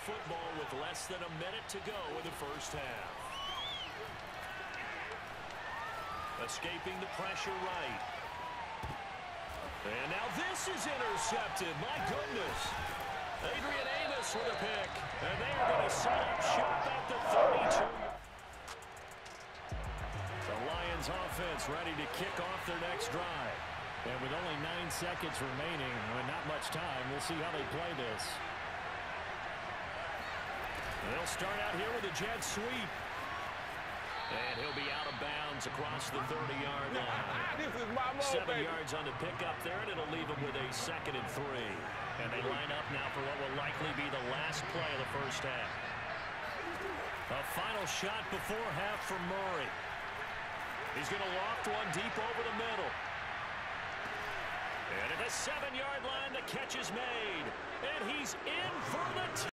football with less than a minute to go in the first half. Escaping the pressure right. And now this is intercepted. My goodness. Adrian Amos with a pick. And they are going to set up shop at the 32. The Lions offense ready to kick off their next drive. And with only 9 seconds remaining, with not much time, we'll see how they play this. They'll start out here with a jet sweep. And he'll be out of bounds across the 30-yard line. This is my moment, 7 baby. yards on the pickup there, and it'll leave them with a 2nd and 3. And they line up now for what will likely be the last play of the first half. A final shot before half for Murray. He's going to loft one deep over the middle. And at the 7-yard line, the catch is made. And he's in for the